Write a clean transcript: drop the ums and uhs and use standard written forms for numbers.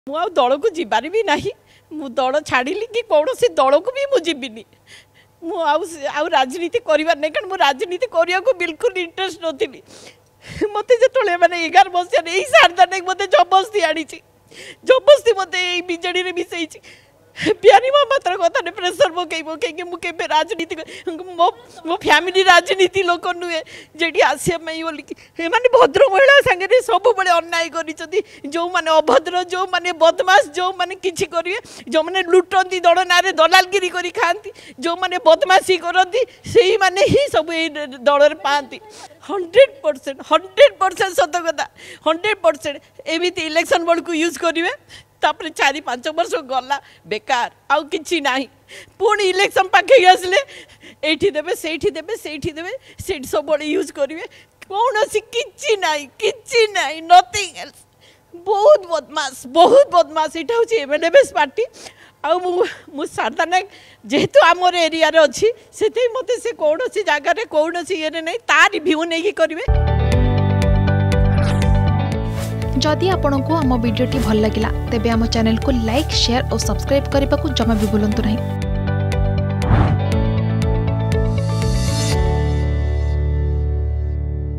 मु आ दल को जीवार भी ना मु दल छाड़ी कि कौन सी दल को भी मुझे मु राजनीति करवार नहीं कारण मुझे राजनीति करने को बिल्कुल इंटरेस्ट नी मत जो मैंने 11 मसीह यही शारदा नायक मत जबरदस्ती आनी जबरदस्ती मत विजेडी मिसई प्यारी माँ मात्र कथा ने प्रेसर पकई पकई मुझे राजनीति मो फैमिली राजनीति लोक नुहे जी आसिया बोलिकी मैंने भद्र महिला सागे सब बड़े अन्याय कर जो मैंने अभद्र जो मैंने बदमाश जो मैंने किसी करेंगे जो मैंने लुटती दल ना दलालगिरी कर खाती जो मैंने बदमाशी करती से मैंने ही सब दल पाती 100% सत कथा 100% एमती इलेक्शन बल को यूज करेंगे तापर 4-5 वर्ष गला बेकार आउ किछि नाही पुणी इलेक्शन पाखे आसले एठी देबे सेठी देबे सेठी देबे सेठी सब बड़े यूज करिवे कौन सी किछि नाही नथिंग एल्स बहुत बदमाश एटा होची एमएनएमएस पार्टी आ मु शारदा नायक जेहेतु आमर एरिया रे अछि सेते मते से कौन सी जगह रे कौन सी ये नहीं ता रिव्यू नै की करिवे। जदि आपंक आम भिडी भल लगा तेब आम चैनल को लाइक शेयर और सब्सक्राइब करने को जमा भी भूलु नहीं।